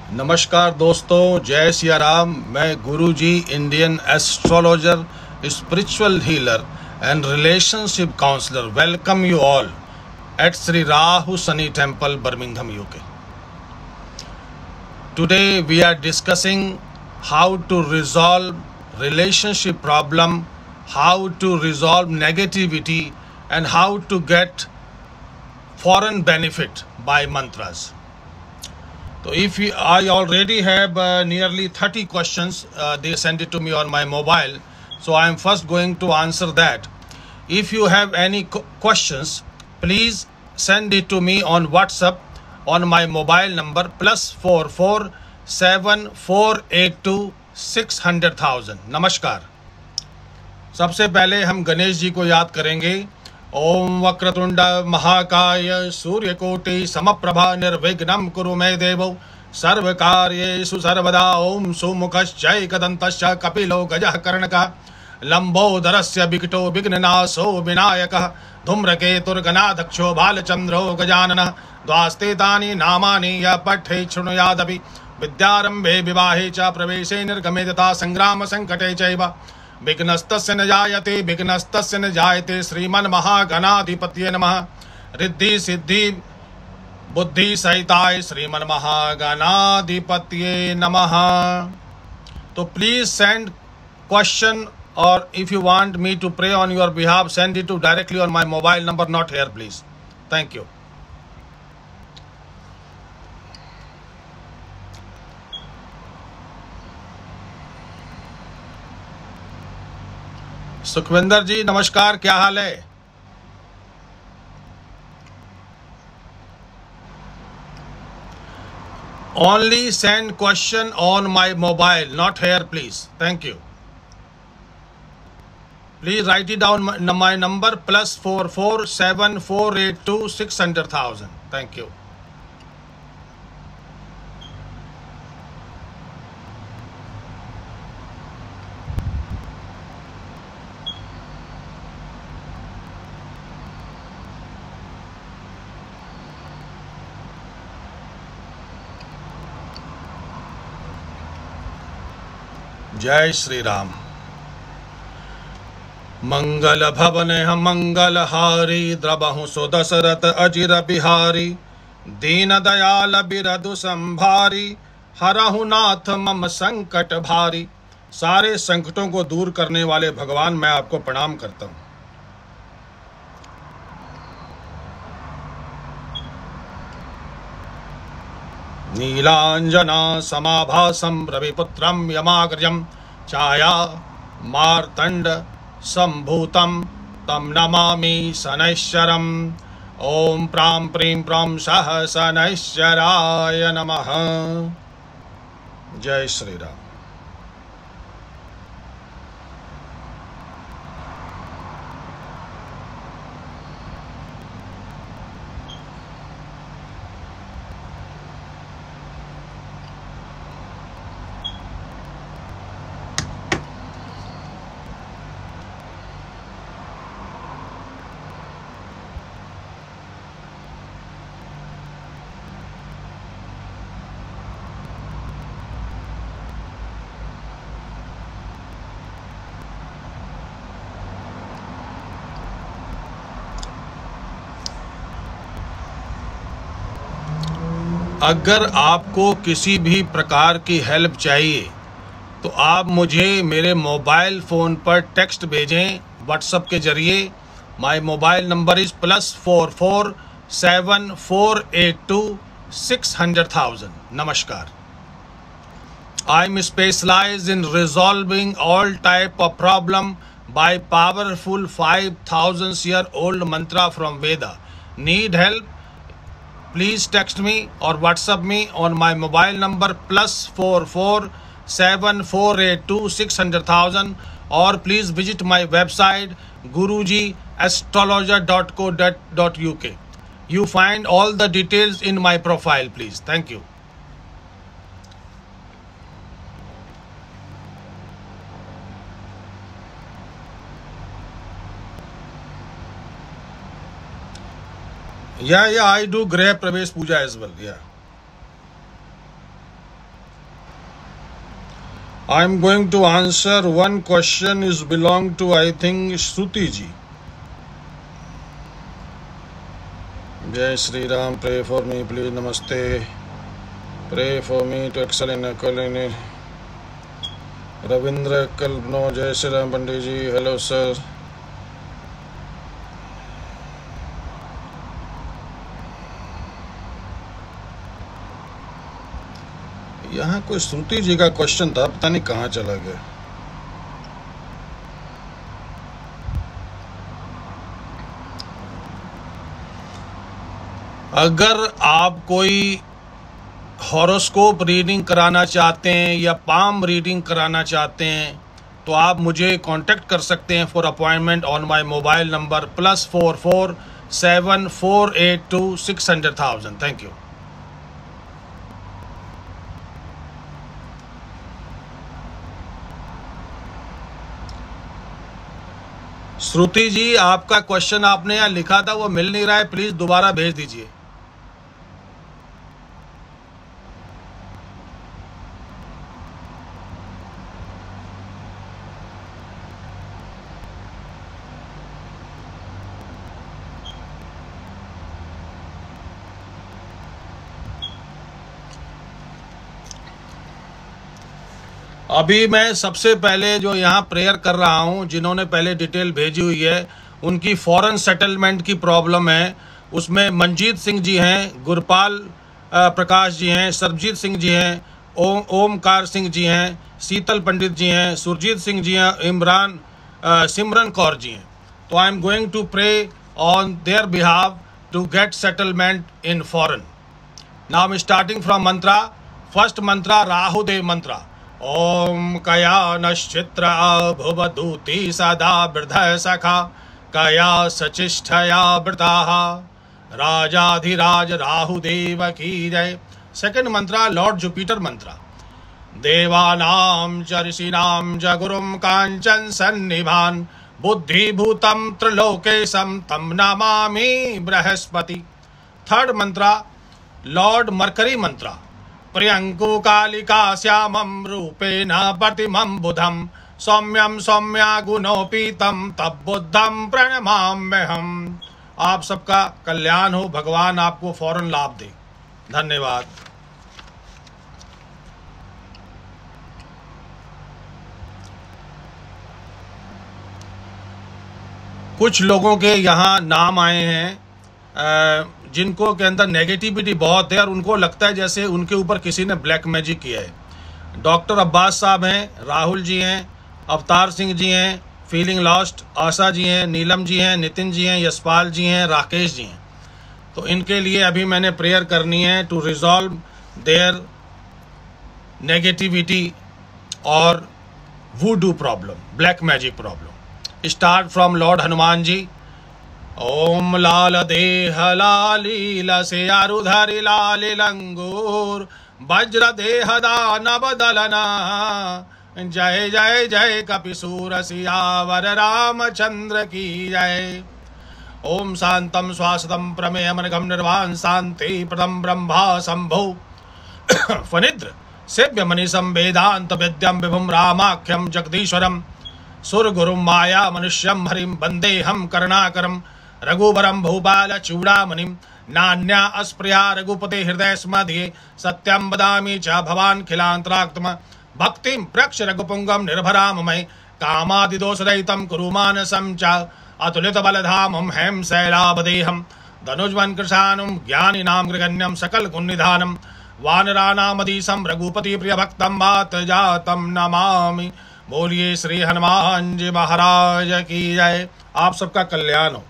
नमस्कार दोस्तों, जय सिया राम। मैं Guruji, Indian astrologer, spiritual healer and relationship counsellor, welcome you all at Sri Rahu Sunny Temple, Birmingham, UK. Today we are discussing how to resolve relationship problem, how to resolve negativity, and how to get foreign benefit by mantras. So if I already have nearly 30 questions, they sent it to me on my mobile. So I am first going to answer that. If you have any questions, please send it to me on WhatsApp on my mobile number +44 7482 600,000. नमस्कार। सबसे पहले हम गणेश जी को याद करेंगे। ओम वक्रतुंड महाकाय सूर्यकोटि समप्रभा निर्विघ्नं कुरु मे देवो सर्वकार्येषु सर्वदा। ओम सुमुखश्चैकदन्तश्च कपिलो गजः कर्णकः लंबोदरस्य विकटो विघ्ननाशो विनायकः धूम्रकेतुर्गणाध्यक्षो बालचंद्रो गजाननः। द्वास्तेतानि नामानि यः पठेत् शृणुयादपि विद्यारम्भे विवाहे च प्रवेशे निर्गमे तथा संग्राम संकटे चैव विघ्नस्तस्य न जायते श्रीमन्महागणाधिपतये नमः। रिद्धि सिद्धि बुद्धि सहिताय श्रीमन्महागणाधिपतये नमः। तो please send question, or if you want me to pray on your behalf, send it to directly on my mobile number, not here, please. Thank you. Sukhwinder ji नमस्कार, क्या हाल है? Only send question on my mobile, not here, please. Thank you. Please write it down, my number +44 7482 600,000. Thank you. जय श्री राम। मंगल भवन मंगल हारी द्रबहु सुदशरथ अजिर बिहारी। दीन दयाल बिरदु संभारी हरहु नाथ मम संकट भारी। सारे संकटों को दूर करने वाले भगवान, मैं आपको प्रणाम करता हूं। नीलांजना समाभासं रविपुत्रं यमाग्रजं छाया मार्तंड संभूतं तं नमामि शनैश्चरम्। ओम प्रां प्रीं प्रं सह शनैश्चराय नमः। जय श्री राम। अगर आपको किसी भी प्रकार की हेल्प चाहिए तो आप मुझे मेरे मोबाइल फ़ोन पर टेक्स्ट भेजें व्हाट्सएप के जरिए। My mobile number is +44 7482 600,000। नमस्कार। I am specialised in resolving all type of problem by powerful 5000 year old mantra from Veda. Need help? Please text me or WhatsApp me on my mobile number +44 7482 600,000, or please visit my website gurujiastrologer.co.uk. You find all the details in my profile, please. Thank you. Yeah, I do Greh Pravesh Puja as well. Yeah. I am going to answer one question is belong to I think Shruti ji. Jai Sri Ram, pray for me please. Namaste. Pray for me to excel in Kalini. Ravindra Kalpno, Jai Sri Ram Pandit ji. Hello sir. यहाँ कोई श्रुति जी का question था, पता नहीं कहाँ चला गया। अगर आप कोई हॉरोस्कोप रीडिंग कराना चाहते हैं या पाम रीडिंग कराना चाहते हैं तो आप मुझे कांटेक्ट कर सकते हैं for appointment on my mobile number +44 7482 600,000। Thank you. Shruti ji, आपका क्वेश्चन आपने यहाँ लिखा था वो मिल नहीं रहा है, प्लीज दोबारा भेज दीजिए। अभी मैं सबसे पहले जो यहाँ प्रेयर कर रहा हूँ, जिन्होंने पहले डिटेल भेजी हुई है, उनकी फॉरेन सेटलमेंट की प्रॉब्लम है। उसमें मंजीत सिंह जी हैं, गुरपाल प्रकाश जी हैं, सरबजीत सिंह जी हैं, ओमकार सिंह जी हैं, शीतल पंडित जी हैं, सुरजीत सिंह जी हैं, इमरान सिमरन कौर जी हैं। तो I am going to pray on their behalf to get settlement in foreign. Now I am starting from mantra. First mantra Rahudev mantra. ओम कया नश्चित्र भुवदूति सदा वृद्ध सखा कया सचिष्ठया वृताः राजाधिराज राहुदेव की जय। Second mantra lord Jupiter mantra. देवानां च ऋषीणां च गुरुं कांचन सन्निभान बुद्धिभूतं त्रिलोकेशं तं नमामि Brihaspati. Third mantra lord Mercury mantra. प्रियंकु कालिका श्यामं रूपेण प्रतिमं बुधं सौम्यं सौम्या गुणोपीतं तद्बुद्धं प्रणमाम्यहम्। आप सबका कल्याण हो, भगवान आपको फौरन लाभ दे। धन्यवाद। कुछ लोगों के यहाँ नाम आए हैं जिनको के अंदर नेगेटिविटी बहुत है और उनको लगता है जैसे उनके ऊपर किसी ने ब्लैक मैजिक किया है। डॉक्टर अब्बास साहब हैं, राहुल जी हैं, अवतार सिंह जी हैं, फीलिंग लॉस्ट, आशा जी हैं, नीलम जी हैं, नितिन जी हैं, यशपाल जी हैं, राकेश जी हैं। तो इनके लिए अभी मैंने प्रेयर करनी है टू रिजॉल्व देयर नेगेटिविटी और voodoo problem, black magic problem. Start from lord Hanuman ji. ओम लाल देह लालील से आरुधरि लाल लंगूर वज्र देह दानव दलना जय जय जय कपिसूर सियावर रामचंद्र की जय। ओम शांतम स्वासतम प्रमेयमनघम निर्वाण शांति प्रदम ब्रह्मा शंभो फनिद्र सेव्य मनीषम वेदांत विद्यम विभुम रामाख्यम जगदीश्वरम सुरगुरुम माया मनुष्यम हरिम वंदे हम करुणाकरम रघुवरम भूपाल चूड़ामणिम नान्या अस्प्रिया रघुपते हृदय स्मध्ये सत्यम वदामि च भवान खिलांतराक्तम भक्तिम प्रक्ष रघुपुंगम निर्भराम मय कामादिदोषरहितं कुरु मानसं च अतुलित बलधामं हेम शैलावदेहं धनुज्वन कृशानुं ज्ञानिनां गृगण्यं सकल गुणनिधानं वानराणामधीशं रघुपति प्रिय भक्तं वात जातं नमामि। बोलिए श्री हनुमान जी महाराज की जय। आप सबका कल्याण हो।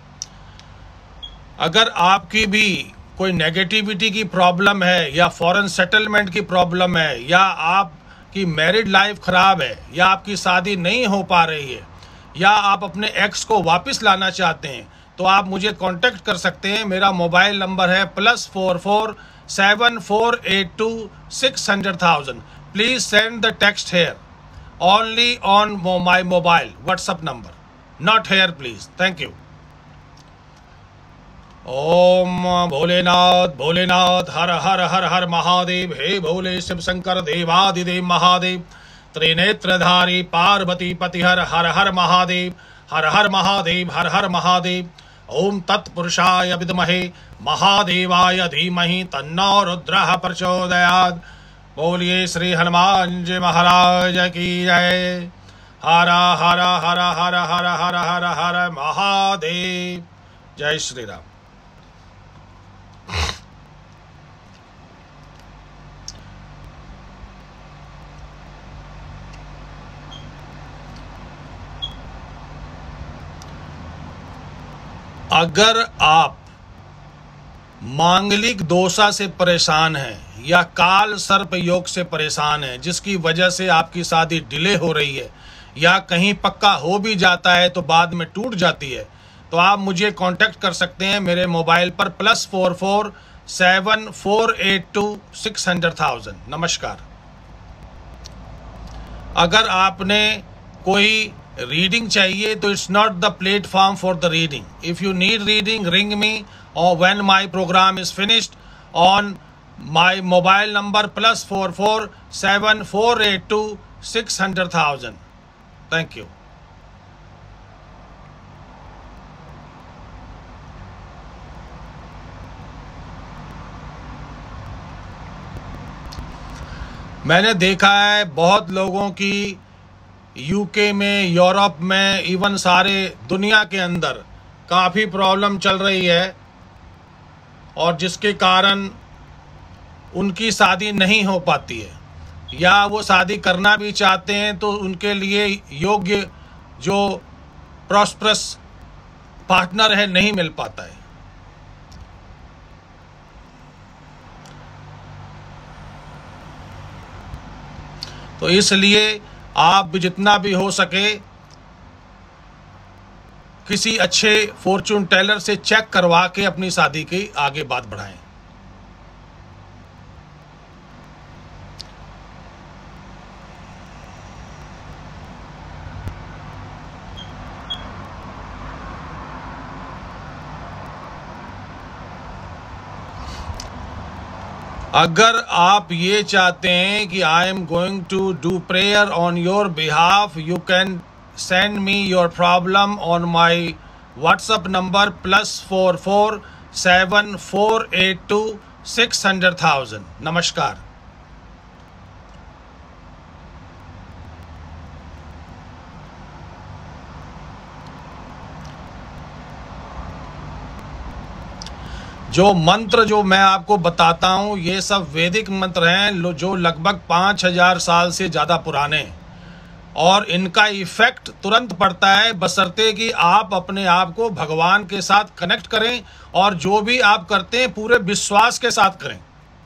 अगर आपकी भी कोई नेगेटिविटी की प्रॉब्लम है या फॉरेन सेटलमेंट की प्रॉब्लम है या आपकी मैरिड लाइफ खराब है या आपकी शादी नहीं हो पा रही है या आप अपने एक्स को वापस लाना चाहते हैं तो आप मुझे कांटेक्ट कर सकते हैं। मेरा मोबाइल नंबर है +44 7482 600,000। Please send the text here only on my mobile WhatsApp number, not here please. Thank you. ओम भोलेनाथ भोलेनाथ हर हर हर हर महादेव। हे भोले शिव शंकर देवादिदेव महादेव त्रिनेत्रधारी पार्वती पति हर हर हर महादेव, हर हर महादेव, हर हर महादेव। ओम तत्पुरुषाय विद्महे महादेवाय धीमहि तन्नो रुद्रः प्रचोदयात्। बोलिए श्री हनुमान जी महाराज की जय। हर हर हर हर हर हर हर हर महादेव। जय श्री राम। अगर आप मांगलिक दोषा से परेशान हैं या काल सर्प योग से परेशान हैं, जिसकी वजह से आपकी शादी डिले हो रही है या कहीं पक्का हो भी जाता है तो बाद में टूट जाती है, तो आप मुझे कांटेक्ट कर सकते हैं मेरे मोबाइल पर +44 7482 600,000। नमस्कार। अगर आपने कोई रीडिंग चाहिए तो it's not the platform for the reading. If you need reading ring me और when my programme is finished on my mobile number +44 7482 600,000। Thank you. मैंने देखा है बहुत लोगों की यूके में, यूरोप में, इवन सारे दुनिया के अंदर काफ़ी प्रॉब्लम चल रही है और जिसके कारण उनकी शादी नहीं हो पाती है या वो शादी करना भी चाहते हैं तो उनके लिए योग्य जो प्रॉस्परस पार्टनर है नहीं मिल पाता है। तो इसलिए आप भी जितना भी हो सके किसी अच्छे फॉर्चून टेलर से चेक करवा के अपनी शादी की आगे बात बढ़ाएं। अगर आप ये चाहते हैं कि I am going to do prayer on your behalf, you can send me your problem on my WhatsApp number +44 7482 600,000। नमस्कार। जो मंत्र जो मैं आपको बताता हूँ ये सब वैदिक मंत्र हैं जो लगभग 5000 साल से ज़्यादा पुराने हैं और इनका इफेक्ट तुरंत पड़ता है बशर्ते कि आप अपने आप को भगवान के साथ कनेक्ट करें और जो भी आप करते हैं पूरे विश्वास के साथ करें।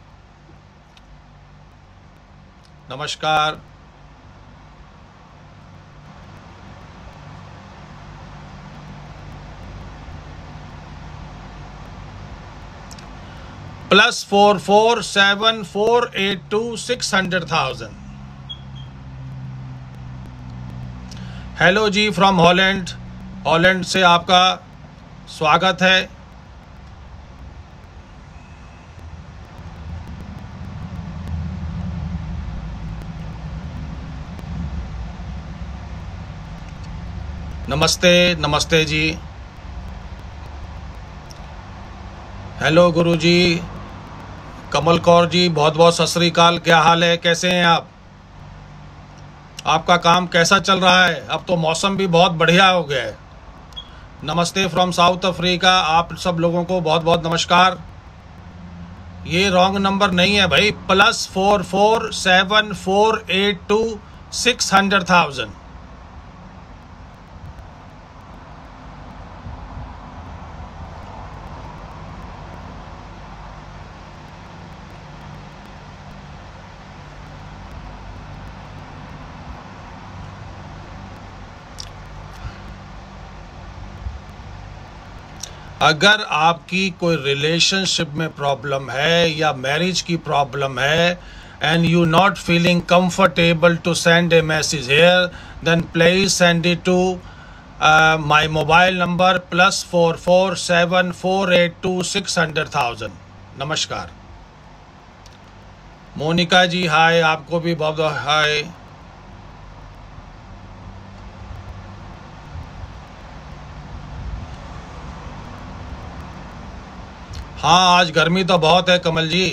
नमस्कार। +44 7482 600,000। Hello ji from Holland. Holland से आपका स्वागत है। नमस्ते नमस्ते जी। हेलो गुरु जी। कमल कौर जी बहुत बहुत सत श्री अकाल। क्या हाल है, कैसे हैं आप? आपका काम कैसा चल रहा है? अब तो मौसम भी बहुत बढ़िया हो गया है। नमस्ते फ्रॉम साउथ अफ्रीका। आप सब लोगों को बहुत बहुत नमस्कार। ये रॉन्ग नंबर नहीं है भाई, +44 7482 600,000। अगर आपकी कोई रिलेशनशिप में प्रॉब्लम है या मैरिज की प्रॉब्लम है and you not feeling comfortable to send a message here, then please send it to my mobile number +44 7482 600,000। नमस्कार। मोनिका जी हाय, आपको भी बहुत हाय। हाँ, आज गर्मी तो बहुत है कमल जी,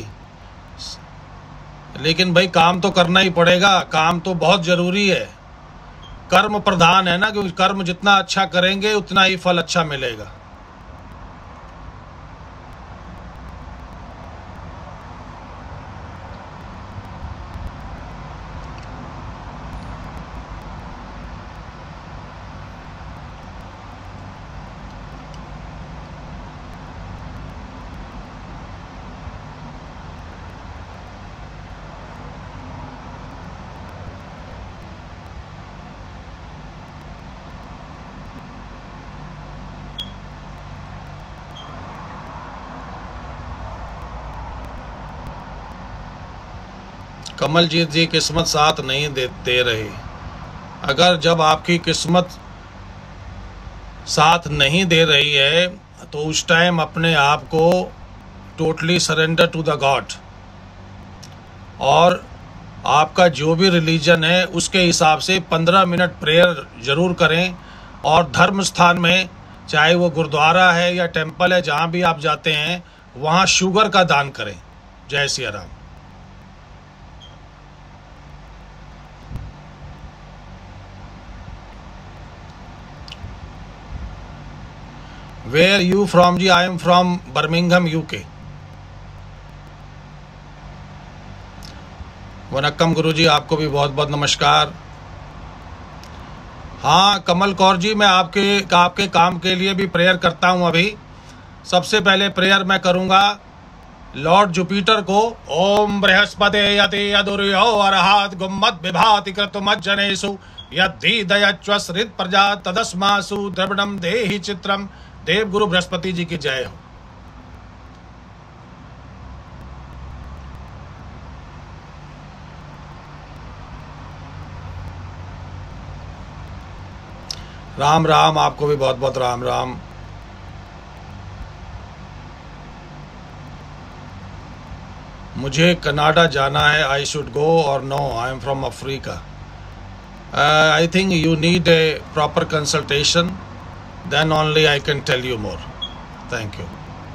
लेकिन भाई काम तो करना ही पड़ेगा, काम तो बहुत जरूरी है। कर्म प्रधान है ना, क्योंकि कर्म जितना अच्छा करेंगे उतना ही फल अच्छा मिलेगा। कमलजीत जी, किस्मत साथ नहीं दे रही। अगर जब आपकी किस्मत साथ नहीं दे रही है तो उस टाइम अपने आप को totally surrender to the god, और आपका जो भी रिलीजन है उसके हिसाब से 15 मिनट प्रेयर जरूर करें। और धर्म स्थान में, चाहे वो गुरुद्वारा है या टेम्पल है, जहाँ भी आप जाते हैं वहाँ शुगर का दान करें। जय Siya Ram. Where you from ji? I am from Birmingham, UK. वनक्कम गुरु जी, आपको भी बहुत बहुत नमस्कार। हाँ कमल कौर जी, मैं आपके काम के लिए भी प्रेयर करता हूँ। अभी सबसे पहले प्रेयर मैं करूँगा लॉर्ड जुपिटर को। ओम बृहस्पते यते यदुर्यो अर्हात् गुम्मत् विभाति क्रतुमज्जनेषु यद्धि प्रजा तदस्मासु द्रविणं देहि चित्रम। देव गुरु बृहस्पति जी की जय हो। राम राम, आपको भी बहुत बहुत राम राम। मुझे कनाडा जाना है, आई शुड गो और no? I am from Africa. I think you need a proper consultation, then only I can tell you more. Thank you.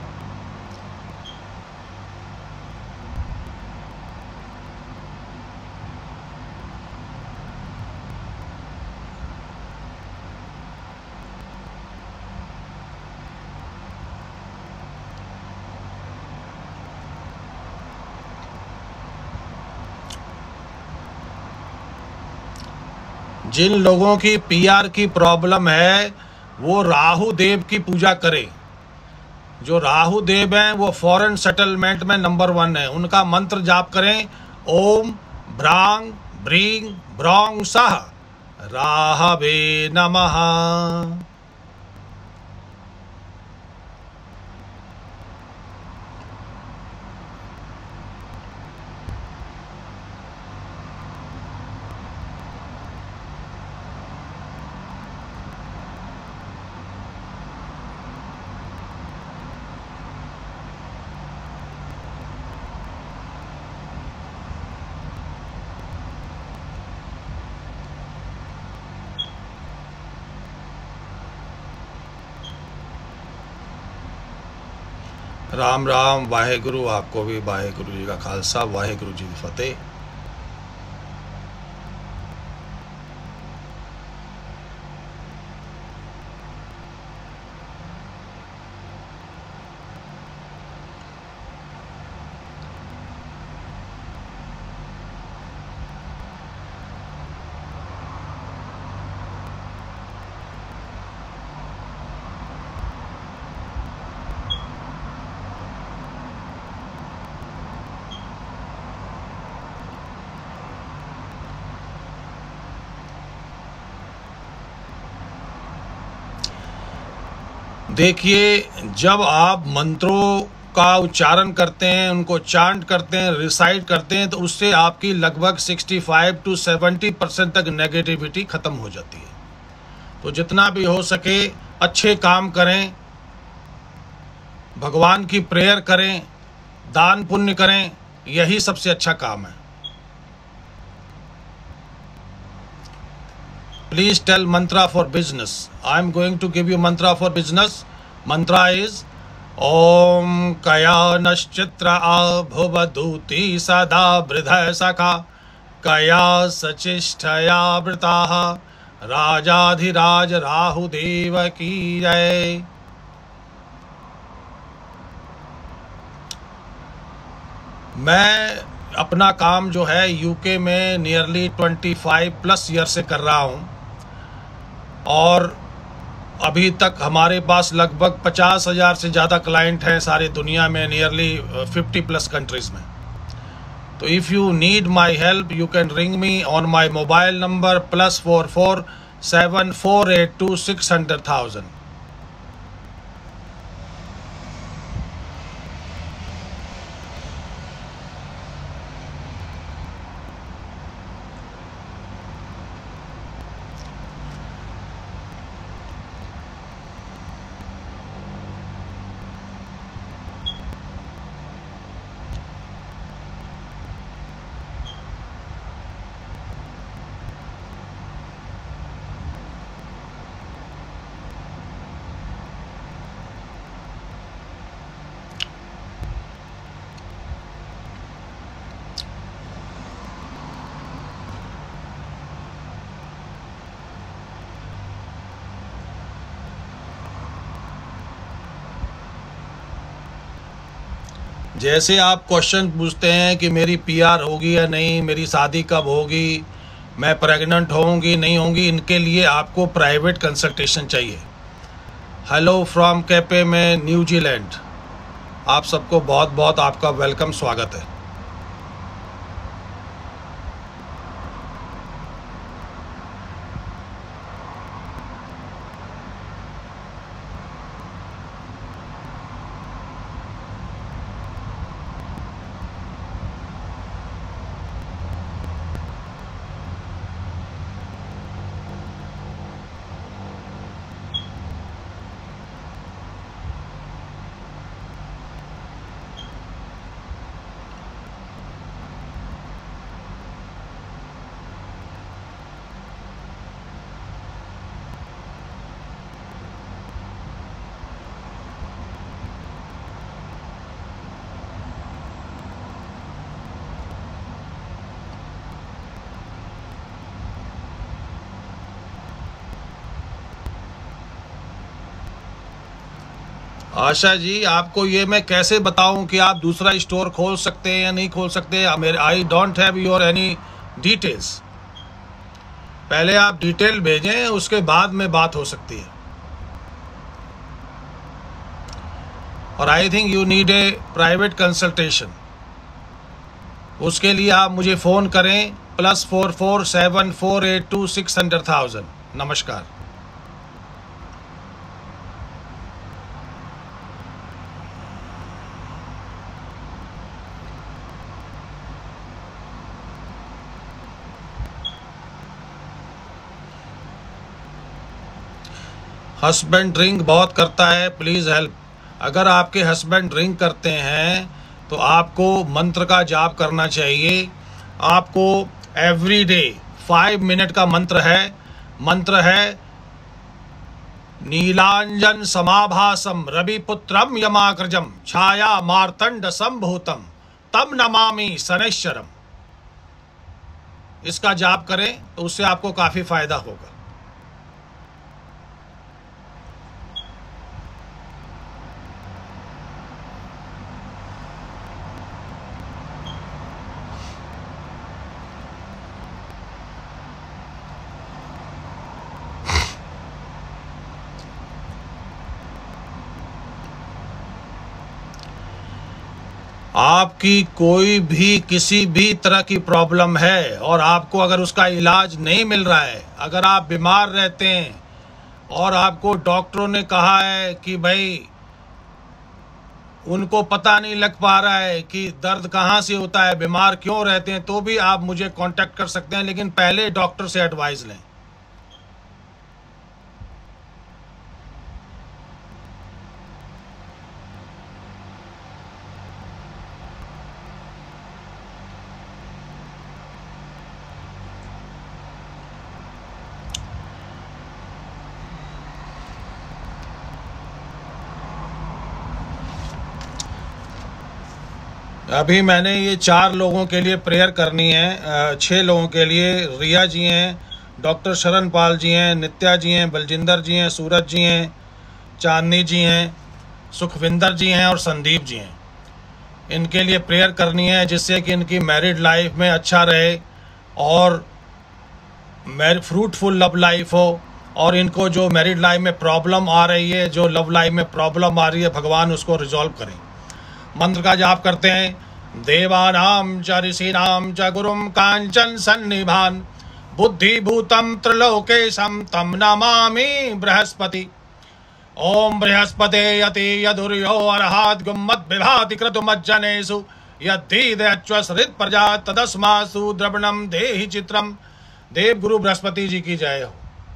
जिन लोगों की पीआर की प्रॉब्लम है वो राहु देव की पूजा करें। जो राहु देव हैं वो फॉरेन सेटलमेंट में नंबर 1 है। उनका मंत्र जाप करें, ओम भ्रांग भ्रींग भ्रौंग सह राहवे नमः। राम राम, वाहेगुरु, आपको भी वाहेगुरु जी का खालसा, वाहेगुरु जी की फतेह। देखिए, जब आप मंत्रों का उच्चारण करते हैं, उनको चांट करते हैं, रिसाइट करते हैं, तो उससे आपकी लगभग 65 to 70% तक नेगेटिविटी खत्म हो जाती है। तो जितना भी हो सके अच्छे काम करें, भगवान की प्रेयर करें, दान पुण्य करें, यही सबसे अच्छा काम है। Please tell mantra for business. I am going to give you mantra for business. Mantra is ॐ कयानश्चित्र आभुवदूती सदा वृधः सखा कया सचिष्ठयावृताः राजाधिराज राहुदेव की जय। मैं अपना काम जो है यूके में नियरली 25+ ईयर से कर रहा हूँ और अभी तक हमारे पास लगभग 50,000 से ज़्यादा क्लाइंट हैं सारी दुनिया में, नियरली 50+ कंट्रीज़ में। तो if you need my help you can ring me on my mobile number +44 7482 600,000। जैसे आप क्वेश्चन पूछते हैं कि मेरी पीआर होगी या नहीं, मेरी शादी कब होगी, मैं प्रेग्नेंट होंगी नहीं होंगी, इनके लिए आपको प्राइवेट कंसल्टेशन चाहिए। हेलो फ्रॉम कैपे में न्यूजीलैंड, आप सबको बहुत बहुत आपका वेलकम, स्वागत है। आशा जी, आपको ये मैं कैसे बताऊं कि आप दूसरा स्टोर खोल सकते हैं या नहीं खोल सकते? I don't have your any details. पहले आप डिटेल भेजें, उसके बाद में बात हो सकती है। और I think you need a private consultation. उसके लिए आप मुझे फ़ोन करें +44 7482 600,000। नमस्कार। हस्बैंड ड्रिंक बहुत करता है, प्लीज़ हेल्प। अगर आपके हस्बैंड ड्रिंक करते हैं तो आपको मंत्र का जाप करना चाहिए। आपको एवरी डे 5 मिनट का मंत्र है नीलांजन समाभासम रविपुत्रम यमाग्रजम छाया मार्तंड संभूतम तम नमामि शनैश्चरम। इसका जाप करें तो उससे आपको काफ़ी फायदा होगा। आपकी कोई भी किसी भी तरह की प्रॉब्लम है और आपको अगर उसका इलाज नहीं मिल रहा है, अगर आप बीमार रहते हैं और आपको डॉक्टरों ने कहा है कि भाई उनको पता नहीं लग पा रहा है कि दर्द कहाँ से होता है, बीमार क्यों रहते हैं, तो भी आप मुझे कांटेक्ट कर सकते हैं, लेकिन पहले डॉक्टर से एडवाइस लें। अभी मैंने ये 4 लोगों के लिए प्रेयर करनी है, 6 लोगों के लिए। रिया जी हैं, डॉक्टर शरण पाल जी हैं, नित्या जी हैं, बलजिंदर जी हैं, सूरज जी हैं, चांदनी जी हैं, सुखविंदर जी हैं और संदीप जी हैं। इनके लिए प्रेयर करनी है जिससे कि इनकी मैरिड लाइफ में अच्छा रहे और फ्रूटफुल लव लाइफ हो, और इनको जो मैरिड लाइफ में प्रॉब्लम आ रही है, जो लव लाइफ में प्रॉब्लम आ रही है, भगवान उसको रिजॉल्व करें। मंत्र का जाप करते हैं। देवानां च ऋषीणां च गुरुं कांचन सन्निभान बुद्धिभूतं त्रिलोकेशं तं नमामि बृहस्पति। ओम बृहस्पते यति यदुर्यो अर्हात् गुम्मत् विभाति क्रतुमज्जनेषु यद्धीदयच्वसृत् प्रजा तदस्मासु द्रवणं देहि चित्रम्। देव गुरु बृहस्पति जी की जय हो।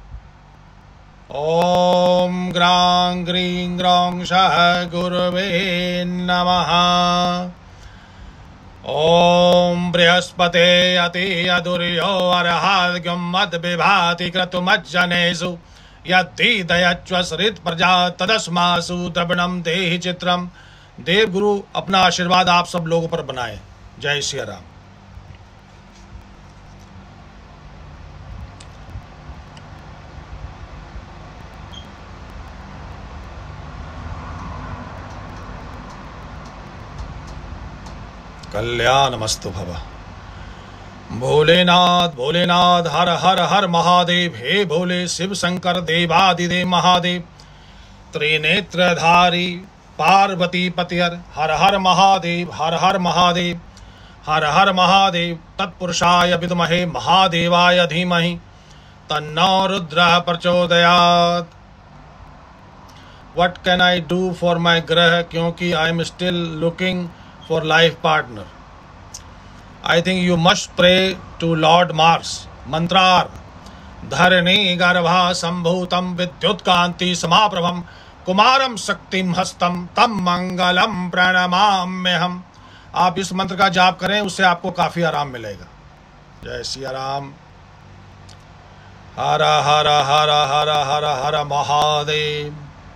ओम ग्रां ग्रीं ग्रौं सः गुरुवे नमः। ओम बृहस्पते यति यदुर्यो अर्हात् गुम्मत् विभाति क्रतुमज्जनेषु यद्धीदयच्वसृत् प्रजा तदस्मासु द्रवणं देहि चित्रम्। देव गुरु अपना आशीर्वाद आप सब लोगों पर बनाए। जय श्री राम। कल्याणमस्तु भव। भोलेनाथ भोलेनाथ हर हर हर महादेव। हे भोले शिव शंकर देवादिदेव महादेव त्रिनेत्रधारी पार्वती पतियर। हर हर महादेव हर हर महादेव हर हर महादेव। तत्पुरुषाय विद्महे महादेवाय धीमहि तन्नो रुद्रः प्रचोदयात्। What can I do for my ग्रह, क्योंकि I am still looking for life partner. I think you must pray to Lord Mars. मंत्रार धरणी गर्भा संभूतम विद्युत कांति समाप्रभम कुमारम शक्तिम हस्तम तम मंगलम प्रणमाम्यहम। आप इस मंत्र का जाप करें, उससे आपको काफी आराम मिलेगा। जय श्री राम। हर हर हर हर हर हर महादेव।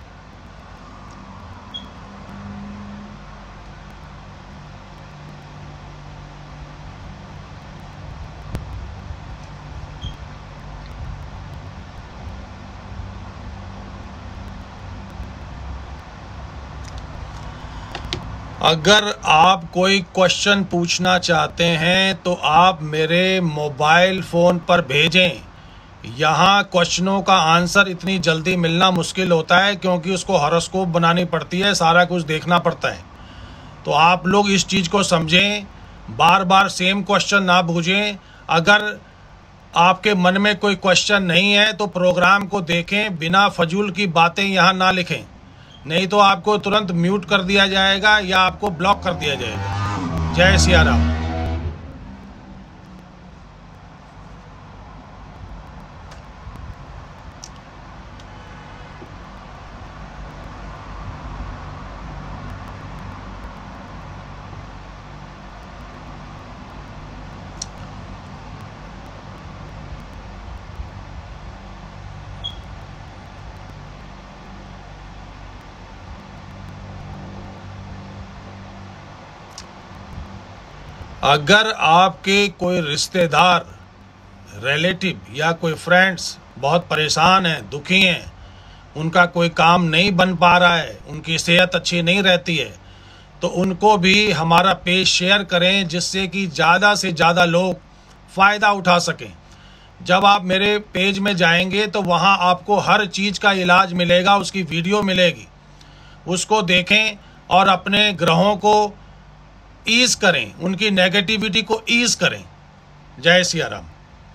अगर आप कोई क्वेश्चन पूछना चाहते हैं तो आप मेरे मोबाइल फ़ोन पर भेजें। यहाँ क्वेश्चनों का आंसर इतनी जल्दी मिलना मुश्किल होता है क्योंकि उसको हॉरोस्कोप बनानी पड़ती है, सारा कुछ देखना पड़ता है। तो आप लोग इस चीज़ को समझें, बार बार सेम क्वेश्चन ना पूछें। अगर आपके मन में कोई क्वेश्चन नहीं है तो प्रोग्राम को देखें, बिना फजूल की बातें यहाँ ना लिखें, नहीं तो आपको तुरंत म्यूट कर दिया जाएगा या आपको ब्लॉक कर दिया जाएगा। जय सिया राम। अगर आपके कोई रिश्तेदार, रिलेटिव या कोई फ्रेंड्स बहुत परेशान हैं, दुखी हैं, उनका कोई काम नहीं बन पा रहा है, उनकी सेहत अच्छी नहीं रहती है, तो उनको भी हमारा पेज शेयर करें जिससे कि ज़्यादा से ज़्यादा लोग फ़ायदा उठा सकें। जब आप मेरे पेज में जाएंगे तो वहाँ आपको हर चीज़ का इलाज मिलेगा, उसकी वीडियो मिलेगी, उसको देखें और अपने ग्रहों को ईज करें, उनकी नेगेटिविटी को ईज करें। जय सिया राम।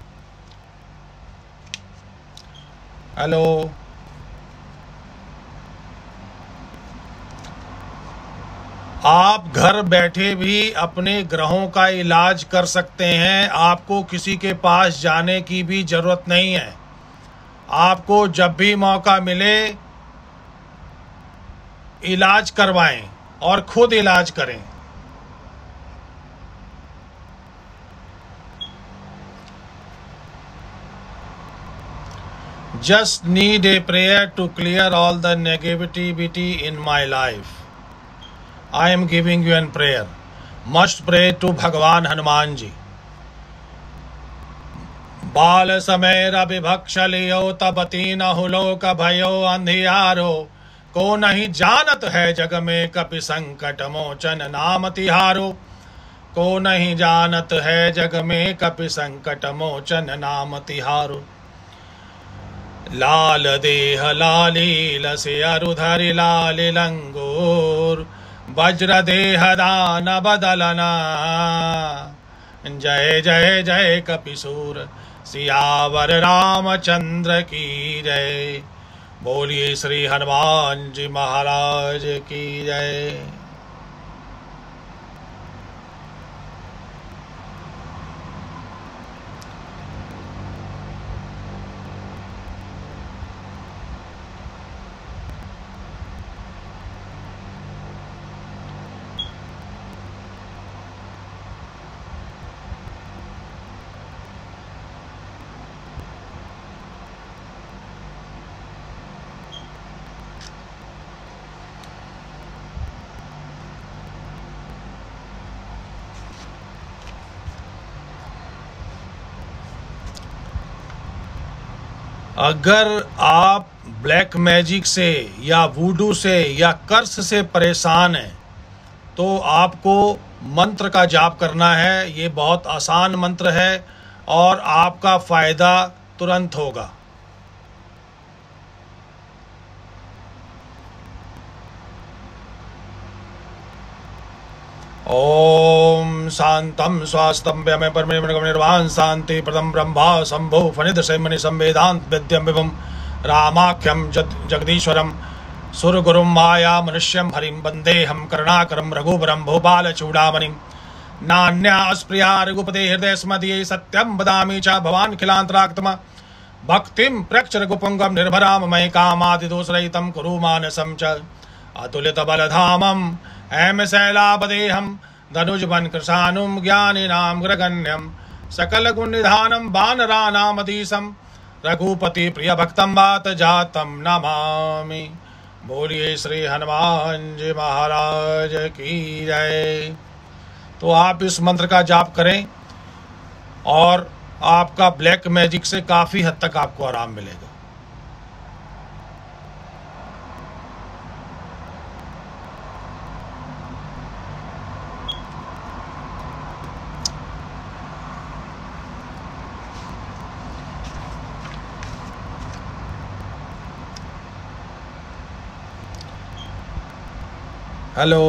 हेलो, आप घर बैठे भी अपने ग्रहों का इलाज कर सकते हैं। आपको किसी के पास जाने की भी जरूरत नहीं है। आपको जब भी मौका मिले इलाज करवाएं और खुद इलाज करें। Just need a prayer to clear all the negativity in my life. I am giving you a prayer. must pray to Bhagwan Hanuman ji. बाल समय रविभक्ष लियो तब तीन हुलोक भयो अंधियारो, को नहीं जानत है जग में कपि संकट मोचन नाम तिहारो, को नहीं जानत है जग में कपि संकट मोचन नाम तिहारो। लाल देह लालील से अरुधरि लाल लंगोर, वज्र देह दान बदलना, जय जय जय कपिसूर, सियावर रामचंद्र की जय। बोलिए श्री हनुमान जी महाराज की जय। अगर आप ब्लैक मैजिक से या वूडू से या कर्स से परेशान हैं तो आपको मंत्र का जाप करना है। ये बहुत आसान मंत्र है और आपका फायदा तुरंत होगा। ओम शांतम स्वास्थ्यम व्यमे परमेश्वर निर्वाण शांति प्रदम ब्रह्मा शंभु फणित सेमनि संवेदांत विद्यम विभम रामाख्यम जगदीश्वरम सुरगुरुम माया मनुष्यम हरिम वंदे हम करुणाकरम रघुबरम भूपाल चूड़ामणिम नान्या अस्प्रिया रघुपते हृदय स्मदीये सत्यम वदामि च भवान खिलांतराक्तमा भक्तिम प्रक्ष रघुपुंगम निर्भराम मय कामादिदोषरहितं कुरु मानसं च अतुलित बलधामम हेम शैलापदेहम धनुजवन कृशानुम ज्ञानिनाम ग्रगण्यम सकल गुण निधानम वानरानामधीशम रघुपति प्रिय भक्तम वात जातम नमामि। बोलिए श्री हनुमान जी महाराज की जय। तो आप इस मंत्र का जाप करें और आपका ब्लैक मैजिक से काफी हद तक आपको आराम मिलेगा। हेलो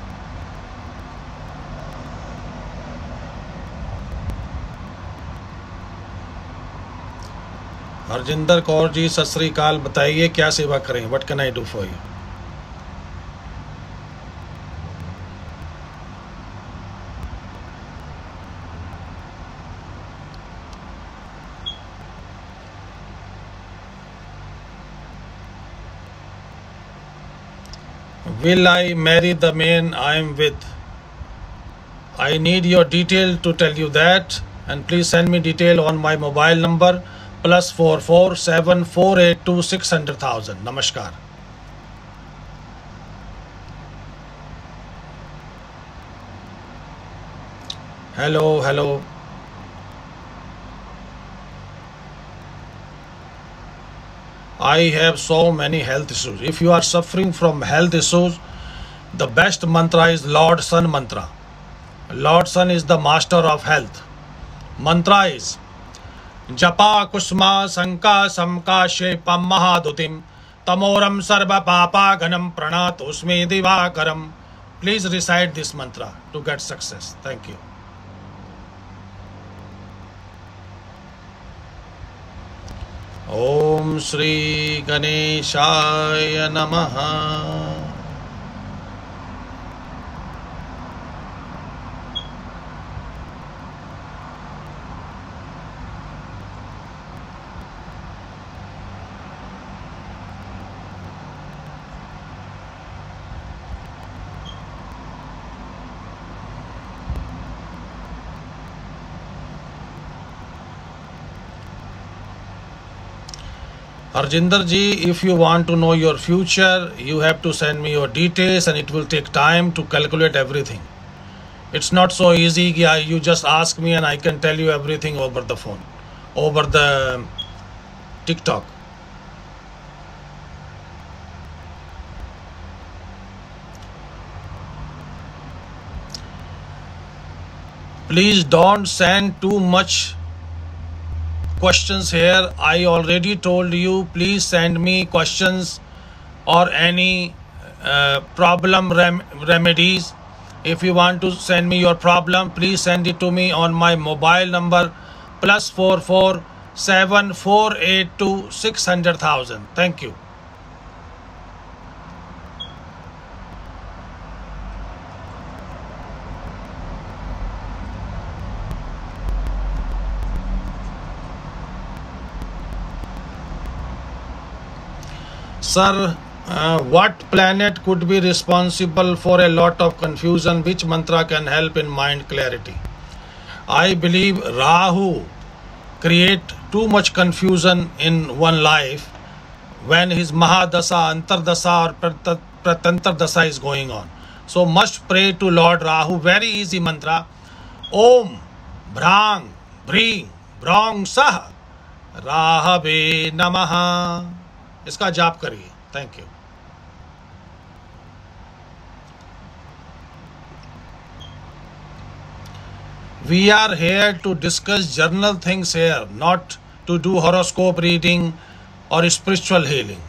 हरजिंदर कौर जी, सत श्री अकाल। बताइए क्या सेवा करें? What can I do for you? Will I marry the man I am with? I need your detail to tell you that, and please send me detail on my mobile number +44 7482 600,000. Namaskar. Hello. I have so many health issues. If you are suffering from health issues, the best mantra is Lord Sun mantra. Lord Sun is the master of health. Mantra is Japa Kusma Sanka Samkashepam Mahadutim Tamoram Sarva Papa Ganam Pranatosme Divakaram. Please recite this mantra to get success. Thank you. ओम श्री गणेशाय नमः। Harjinder ji, if you want to know your future, you have to send me your details and it will take time to calculate everything. It's not so easy. Yeah, you just ask me and I can tell you everything over the phone, over the TikTok. Please don't send too much questions here. I already told you, please send me questions or any problem remedies. If you want to send me your problem, please send it to me on my mobile number +44 7482 600,000. Thank you. Sir, what planet could be responsible for a lot of confusion? Which mantra can help in mind clarity? I believe Rahu create too much confusion in one life when his Mahadasa, Antardasa or Pratantardasa is going on. So must pray to Lord Rahu. Very easy mantra. Om Bhrang Bhring Brong Sah Rahave Namaha. इसका जाप करिए. Thank you. We are here to discuss general things here, not to do horoscope reading or spiritual healing.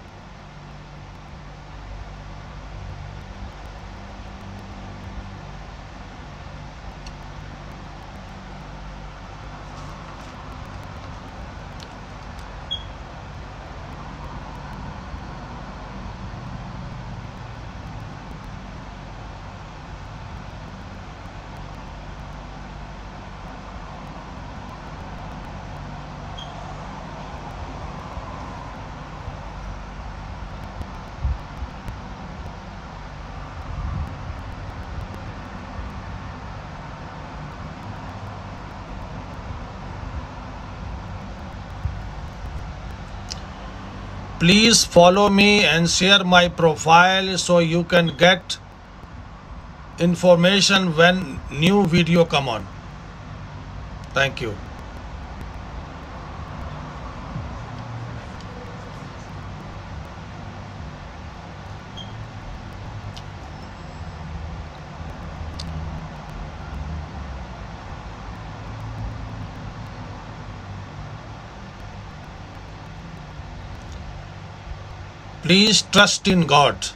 Please follow me and share my profile so you can get information when new video come on. Thank you. Please trust in God.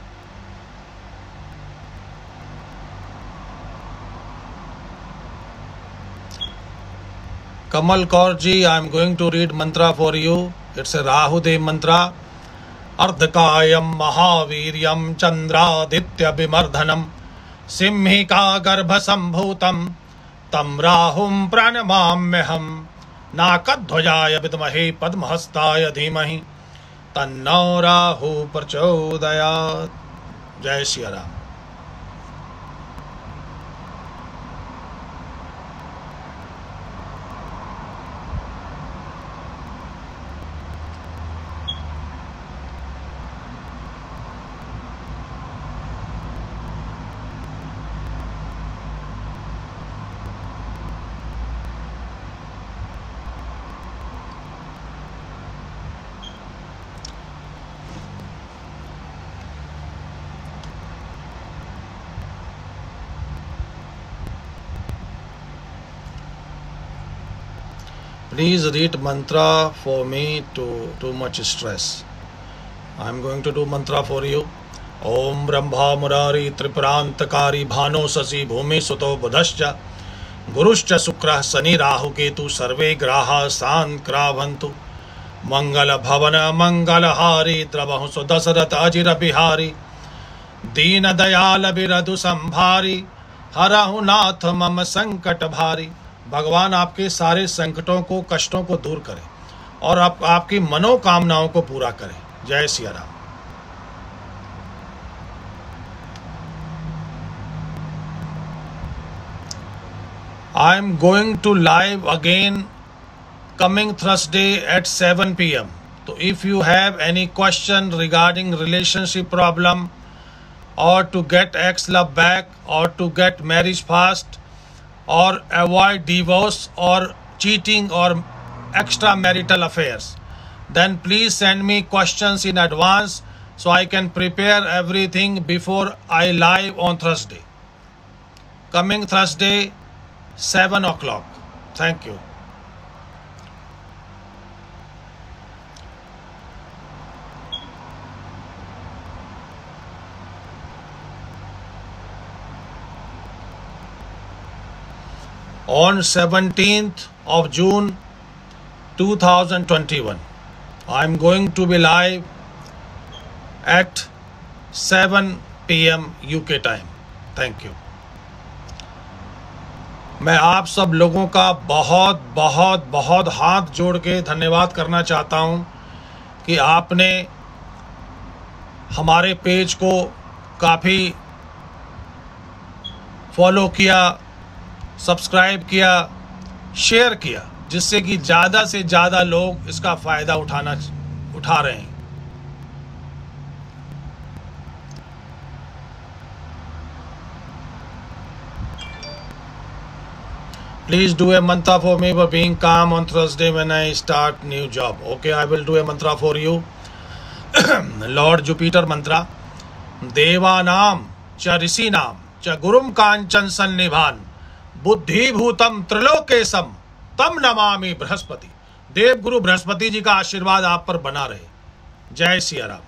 Kamal Kaur ji, I am going to read mantra for you. It's a Rahu Dev mantra. Ardhakayam Mahaviryam Chandraditya Bimardhanam Simhika Garbha Sambhutam Tam Rahum Pranamamyaham Nakadhvajaya Vidmahe Padmahastaya Dhimahi तन्नो राहु प्रचोदयात्. जय Shri Ram. Please read mantra for me too much stress. I am going to do mantra for you. Om Brahma Murari Tripurantakari Bhano Sasi Bhumi Suto Budhascha Guruscha Sukra Sani Rahu Ketu Sarve Graha Sankravantu Mangala Bhavana Mangala Hari Trabahu Sudasarata Ajira Bihari Dina Dayala Biradu Sambhari Harahu Nath Mama Sankat Bhari. भगवान आपके सारे संकटों को, कष्टों को दूर करें और आपकी मनोकामनाओं को पूरा करें. जय Shri Ram. I am going to live again coming Thursday at 7 p.m. So if you have any question regarding relationship problem or to get ex-love back, or to get marriage fast, or avoid divorce or cheating or extramarital affairs, then please send me questions in advance so I can prepare everything before I live on Thursday. Coming Thursday, 7 o'clock. Thank you. On 17th of June 2021, I am going to be live at 7 p.m. UK time. Thank you. मैं आप सब लोगों का बहुत बहुत बहुत हाथ जोड़ के धन्यवाद करना चाहता हूं कि आपने हमारे पेज को काफ़ी फॉलो किया, सब्सक्राइब किया, शेयर किया, जिससे कि ज़्यादा से ज़्यादा लोग इसका फ़ायदा उठा रहे हैं। Please do a mantra for me for being calm on Thursday when I start new job. Okay, I will do a mantra for you. Lord Jupiter mantra. Devanam cha risinam cha gurum kanchan sannibhan बुद्धि भूतम त्रिलोकेशम तम नमामि बृहस्पति। देव गुरु बृहस्पति जी का आशीर्वाद आप पर बना रहे। जय सिया राम।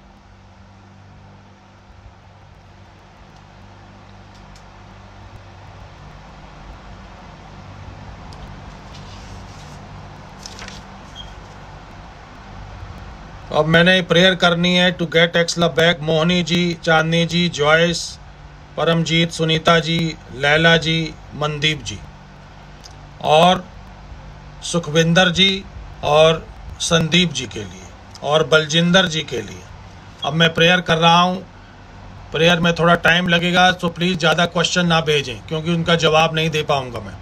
अब मैंने प्रेयर करनी है to get ex love back. Mohni ji, Chandni ji, Joyce, Paramjit, Sunita ji, Laila ji, Mandeep ji और सुखविंदर जी और संदीप जी के लिए और बलजिंदर जी के लिए। अब मैं प्रेयर कर रहा हूँ। प्रेयर में थोड़ा टाइम लगेगा, तो प्लीज़ ज़्यादा क्वेश्चन ना भेजें क्योंकि उनका जवाब नहीं दे पाऊँगा मैं।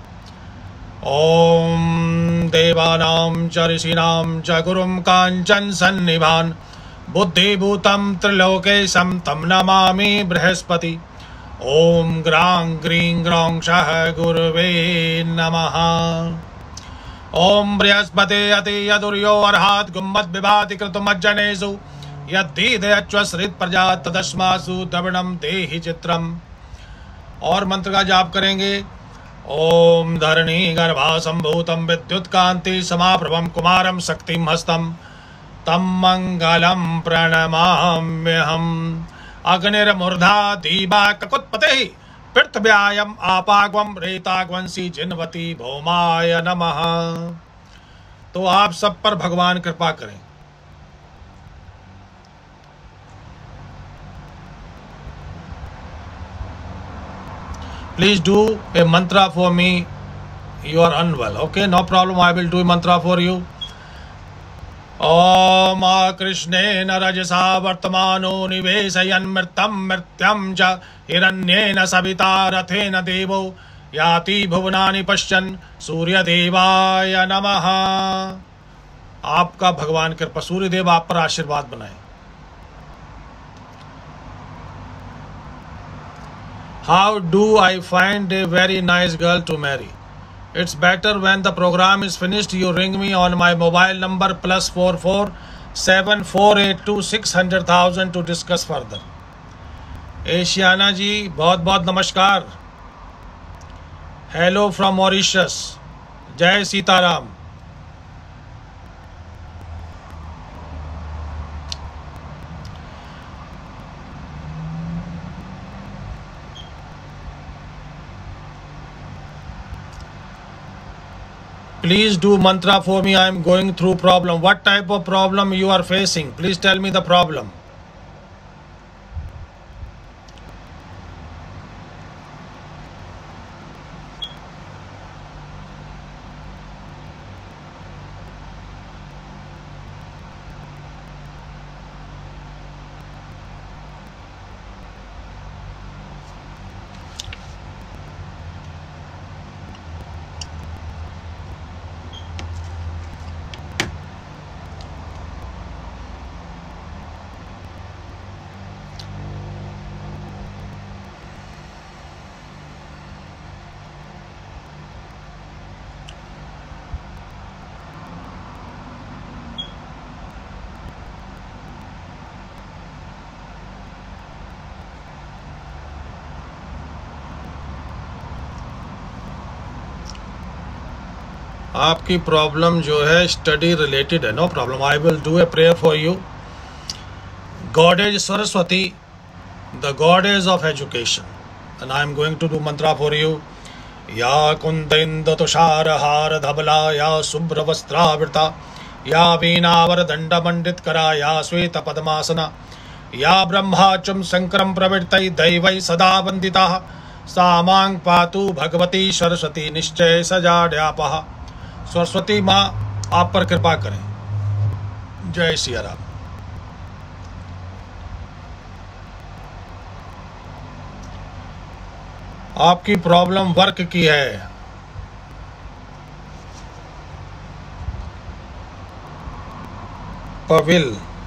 ओम देवानां च ऋषीणां च गुरुं कांचन सन्निभान बुद्धिभूतं त्रिलोकेशं तं नमामि बृहस्पति। ओम ग्रां ग्रीं ग्रौं सः गुरुवे नमः। ओम बृहस्पते अति यदुर्यो अर्हात् गुम्मद् विभाति कृतमज्जनेषु यद्दीदयच्वश्रित प्रजा तदस्मासु द्रविणं देहि चित्रम्। और मंत्र का जाप करेंगे। ओम धरणी गर्भा संभूतं विद्युत कांति समाप्रभं कुमारं शक्तिं हस्तं तं मंगलं प्रणमाम्यहम्। अग्निर्मूर्धा दीवा ककुत्पते पृथ्व्यायम आपाग्वम रेताग्वंसी जिन्वती भौमाय नमः। तो आप सब पर भगवान कृपा करें। Please do a mantra for me. You are unwell. Okay, no problem. I will do a mantra for you. ओम कृष्णेन रजसा वर्तमानो निवेशयन् मृतं मृत्यं च हिरण्येन सविता रथेन देवो याति भुवनानि पश्यन् सूर्यदेवाय नमः। आपका भगवान कृपा, सूर्यदेव आप पर आशीर्वाद बनाए। How do I find a very nice girl to marry? It's better when the program is finished you ring me on my mobile number +44 7482 600,000 to discuss further. Ashiana जी बहुत बहुत नमस्कार। Hello from Mauritius. जय Sitaram. Please do mantra for me. I am going through problem. What type of problem you are facing? Please tell me the problem. आपकी problem जो है study related है. No problem. I will do a prayer for you. Goddess Saraswati, the goddess of education, and I am going to do mantra for you. Ya Kundinda Tushara Hara Dhabla, Ya Subra Vastravrita, Ya Veena Varadanda Mandit Kara, Ya Sweta Padmasana, Ya Brahmacham Sankaram Pravirtai Daivai Sada Vanditaha, Samang Patu Bhagavati Saraswati Nischay Sajadyapaha. Saraswati माँ आप पर कृपा करें. जय सिया राम. आपकी problem work की है. पविल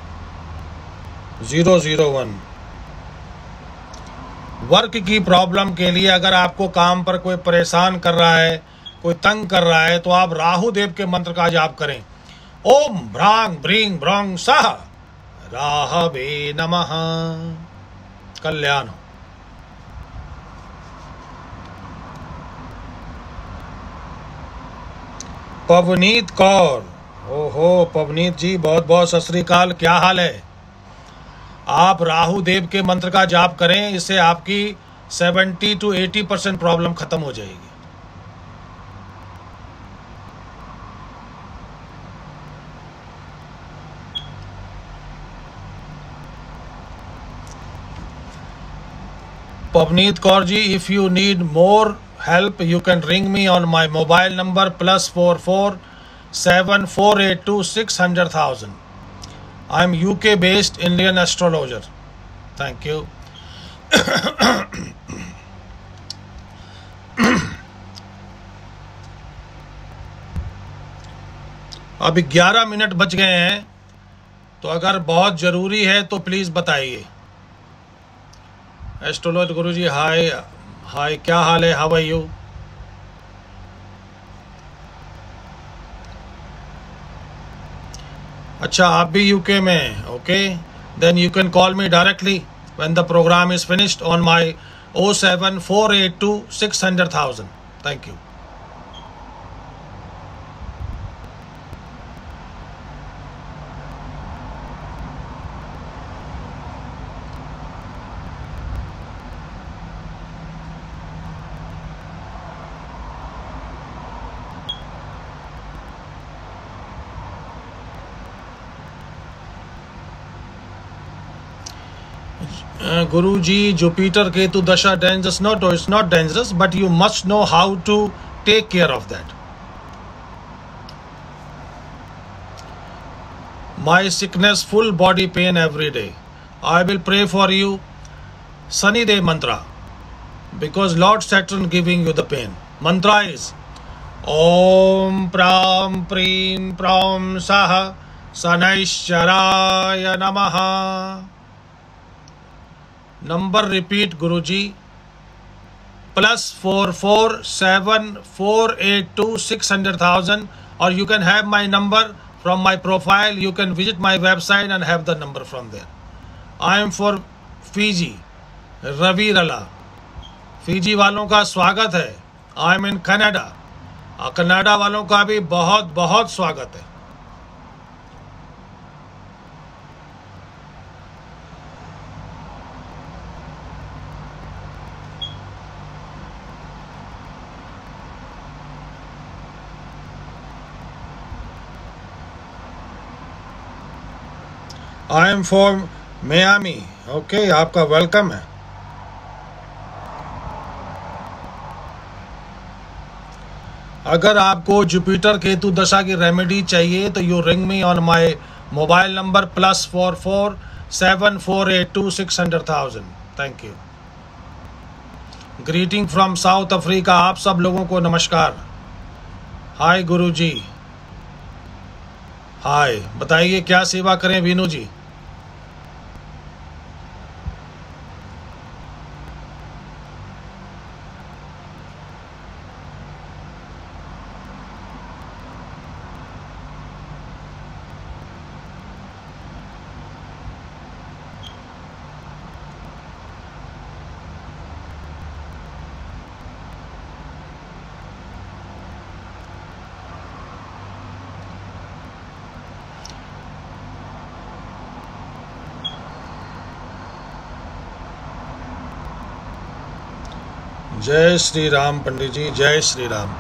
001. Work की प्रॉब्लम के लिए अगर आपको काम पर कोई परेशान कर रहा है, कोई तंग कर रहा है, तो आप राहु देव के मंत्र का जाप करें. ओम भ्रांग भ्रींग भ्रौंग सह राहवे नमः. कल्याण हो. पवनीत कौर. ओहो पवनीत जी, बहुत बहुत सत श्री अकाल. क्या हाल है? आप राहु देव के मंत्र का जाप करें, इससे आपकी 70 to 80% प्रॉब्लम खत्म हो जाएगी. Pavneet Kaur ji, if you need more help, you can ring me on my mobile number +44 7482 600,000. I am UK based Indian astrologer. Thank you. अभी 11 मिनट बच गए हैं, तो अगर बहुत जरूरी है तो प्लीज बताइए. एस्ट्रोलॉजर गुरु जी, हाय हाय, क्या हाल है? How are you? अच्छा, आप भी यूके में. Okay, then you can call me directly when the programme is finished on my 07482 600,000. Thank you. Guruji, Jupiter Ketu Dasha dangerous? No, it's not dangerous, but you must know how to take care of that. My sickness, full body pain every day. I will pray for you. Sunny day mantra, because Lord Saturn giving you the pain. Mantra is Om Pram Preem Pram Saha Sanaishwaraya Namaha. Number repeat Guruji, +44 7482 600,000, or you can have my number from my profile. You can visit my website and have the number from there. I am for Fiji, Ravi Rala. Fiji वालों का स्वागत है. I am in Canada. Canada वालों का भी बहुत बहुत स्वागत है. I am for Miami. Okay, आपका वेलकम है. अगर आपको जुपिटर केतु दशा की रेमेडी चाहिए तो you ring me on my mobile number +44 7482 600,000. Thank you. Greeting from South Africa. आप सब लोगों को नमस्कार. हाय गुरुजी. हाय, बताइए क्या सेवा करें वीनू जी? जय श्री राम पंडित जी, जय Shri Ram.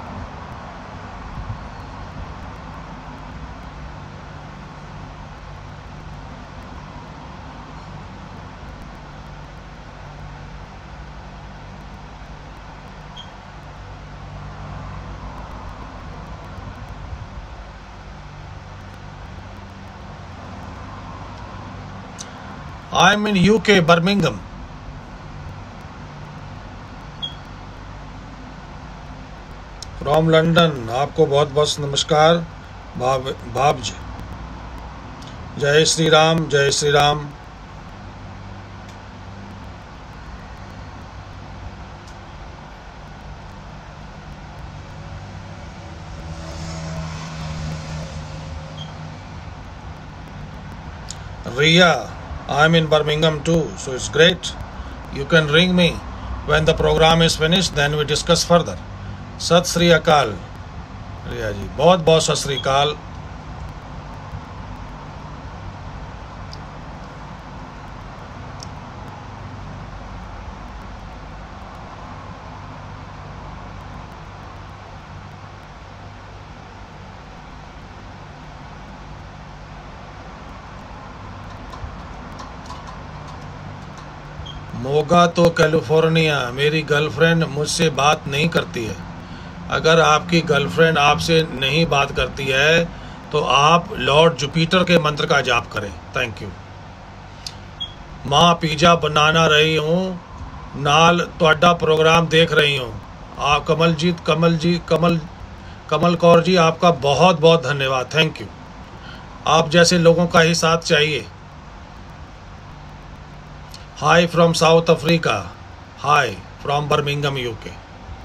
I am in UK, Birmingham. From London आपको बहुत बहुत नमस्कार भाव जी। जय श्री राम, जय Shri Ram. Ria, I'm in Birmingham too, so it's great. You can ring me when the program is finished, then we discuss further. सत श्री अकाल रिया जी, बहुत बहुत सत श्री अकाल। मोगा तो कैलिफोर्निया, मेरी गर्लफ्रेंड मुझसे बात नहीं करती है। अगर आपकी गर्लफ्रेंड आपसे नहीं बात करती है तो आप लॉर्ड जुपिटर के मंत्र का जाप करें। Thank you. माँ पिज़्ज़ा बनाना रही हूँ, नाल ਤੁਹਾਡਾ प्रोग्राम देख रही हूँ। आप कमल कौर जी, आपका बहुत बहुत धन्यवाद, थैंक यू। आप जैसे लोगों का ही साथ चाहिए। Hi from South Africa, hi from Birmingham UK.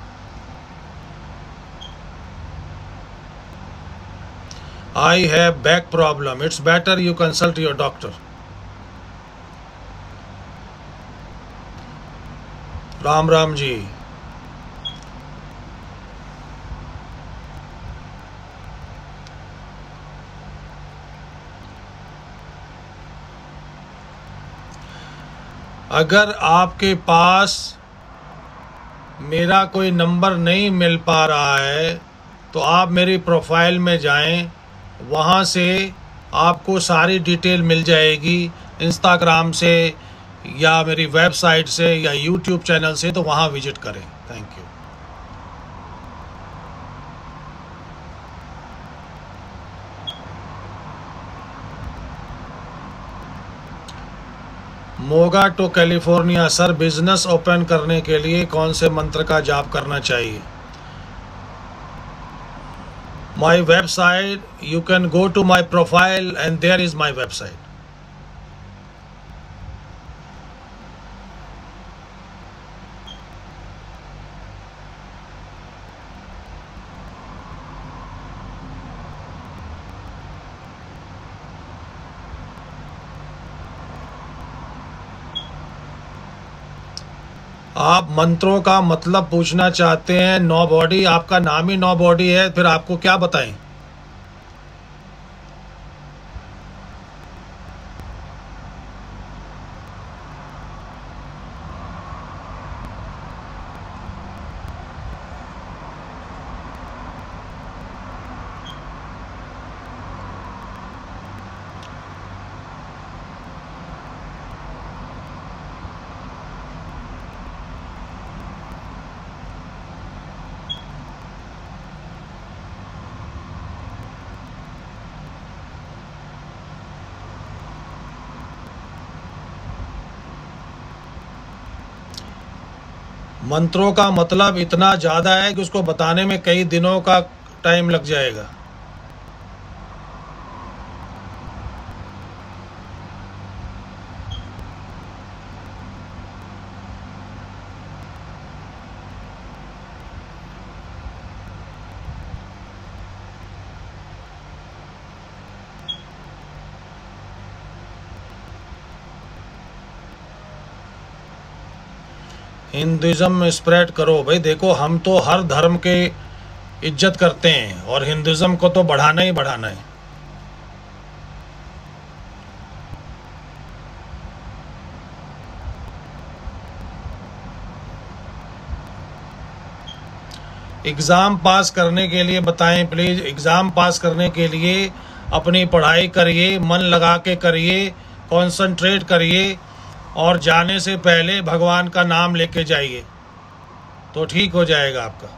I have back problem. It's better you consult your doctor. Ram Ram ji. अगर आपके पास मेरा कोई नंबर नहीं मिल पा रहा है तो आप मेरी प्रोफाइल में जाएं, वहाँ से आपको सारी डिटेल मिल जाएगी, इंस्टाग्राम से या मेरी वेबसाइट से या यूट्यूब चैनल से, तो वहाँ विजिट करें। Thank you. Moga to California, sir business open करने के लिए कौन से मंत्र का जाप करना चाहिए? My website, you can go to my profile and there is my website. आप मंत्रों का मतलब पूछना चाहते हैं। नो बॉडी, आपका नाम ही नो बॉडी है, फिर आपको क्या बताएं? मंत्रों का मतलब इतना ज़्यादा है कि उसको बताने में कई दिनों का टाइम लग जाएगा। हिंदुज़म में स्प्रेड करो। भाई देखो, हम तो हर धर्म के इज्जत करते हैं और हिंदुज़म को तो बढ़ाना ही बढ़ाना है। एग्ज़ाम पास करने के लिए बताएं प्लीज़। एग्ज़ाम पास करने के लिए अपनी पढ़ाई करिए, मन लगा के करिए, कंसंट्रेट करिए और जाने से पहले भगवान का नाम लेके जाइए तो ठीक हो जाएगा आपका।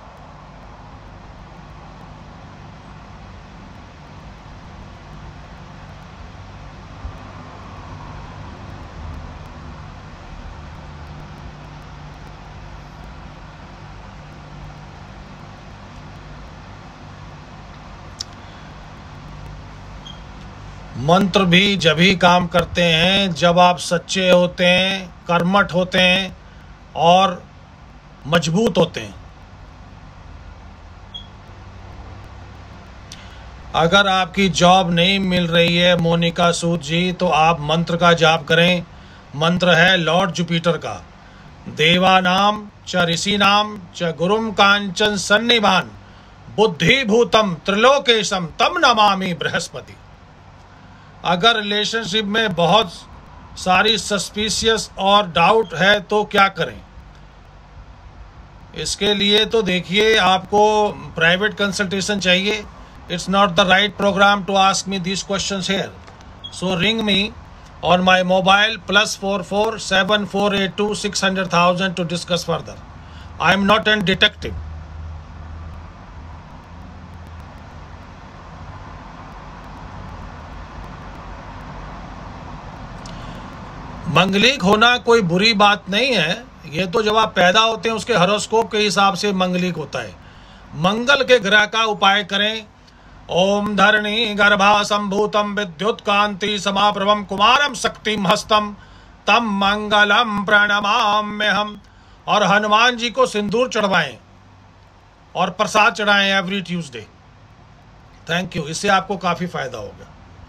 मंत्र भी जब ही काम करते हैं जब आप सच्चे होते हैं, कर्मठ होते हैं और मजबूत होते हैं। अगर आपकी जॉब नहीं मिल रही है मोनिका सूद जी, तो आप मंत्र का जाप करें। मंत्र है लॉर्ड जुपिटर का, देवानाम च ऋषिनाम च गुरुम कांचन सन्निभान बुद्धिभूतम त्रिलोकेशम तम नमामि बृहस्पति। अगर रिलेशनशिप में बहुत सारी सस्पिशियस और डाउट है तो क्या करें? इसके लिए तो देखिए, आपको प्राइवेट कंसल्टेशन चाहिए। It's not the right programme to ask me this questions here, so ring me on my mobile +44 7482 600,000 to discuss further. I am not a detective. मंगलिक होना कोई बुरी बात नहीं है। ये तो जब आप पैदा होते हैं उसके हॉरोस्कोप के हिसाब से मंगलिक होता है। मंगल के ग्रह का उपाय करें। ओम धरणी गर्भा संभूतम विद्युत कांति समाप्रभम कुमारम शक्तिम हस्तम तम मंगलम प्रणमाम्यहम। और हनुमान जी को सिंदूर चढ़वाएं और प्रसाद चढ़ाएं एवरी ट्यूसडे। थैंक यू, इससे आपको काफी फायदा होगा।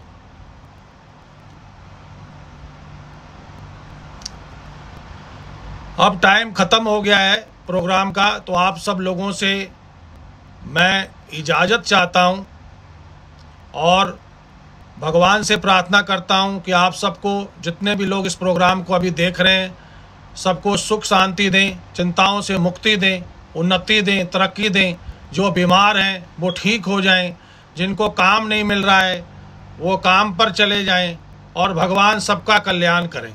अब टाइम खत्म हो गया है प्रोग्राम का, तो आप सब लोगों से मैं इजाज़त चाहता हूं और भगवान से प्रार्थना करता हूं कि आप सबको, जितने भी लोग इस प्रोग्राम को अभी देख रहे हैं, सबको सुख शांति दें, चिंताओं से मुक्ति दें, उन्नति दें, तरक्की दें। जो बीमार हैं वो ठीक हो जाएं, जिनको काम नहीं मिल रहा है वो काम पर चले जाएं और भगवान सबका कल्याण करें,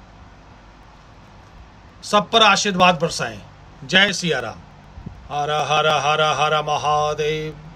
सब पर आशीर्वाद बरसाएं। जय सिया राम। हर हर हर हर महादेव।